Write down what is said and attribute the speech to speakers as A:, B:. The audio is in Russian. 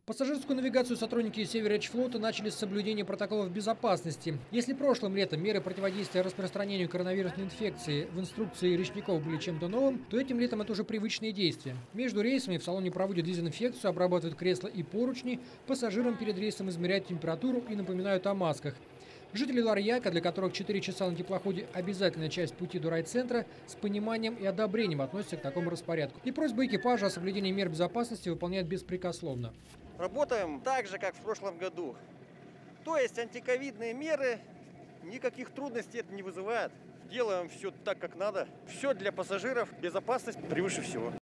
A: Пассажирскую навигацию сотрудники Северечфлота начали с соблюдения протоколов безопасности. Если прошлым летом меры противодействия распространению коронавирусной инфекции в инструкции речников были чем-то новым, то этим летом это уже привычные действия. Между рейсами в салоне проводят дезинфекцию, обрабатывают кресла и поручни, пассажирам перед рейсом измеряют температуру и напоминают о масках. Жители Ларьяка, для которых 4 часа на теплоходе – обязательная часть пути до райцентра, с пониманием и одобрением относятся к такому распорядку. И просьбы экипажа о соблюдении мер безопасности выполняют беспрекословно.
B: Работаем так же, как в прошлом году. То есть антиковидные меры, никаких трудностей это не вызывает. Делаем все так, как надо. Все для пассажиров, безопасность превыше всего.